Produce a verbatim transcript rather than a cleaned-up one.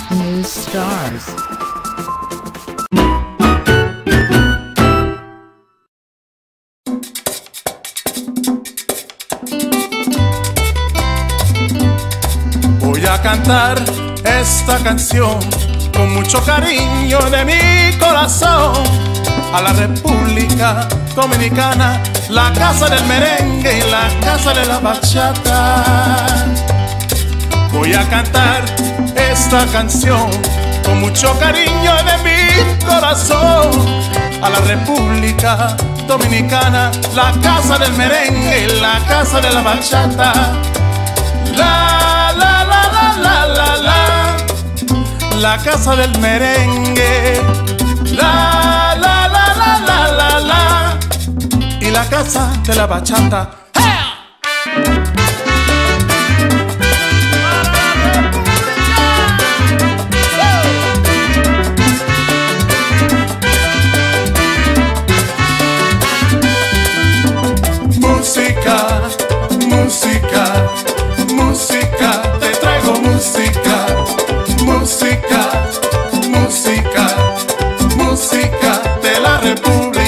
News Stars. Voy a cantar esta canción con mucho cariño de mi corazón a la República Dominicana, la casa del merengue y la casa de la bachata. Voy a cantar esta canción con mucho cariño de mi corazón a la República Dominicana, la casa del merengue y la casa de la bachata. La, la, la, la, la, la, la, la casa del merengue. La, la, la, la, la, la, la, y la casa de la bachata. Música, música, música, te traigo música, música, música, música de la República.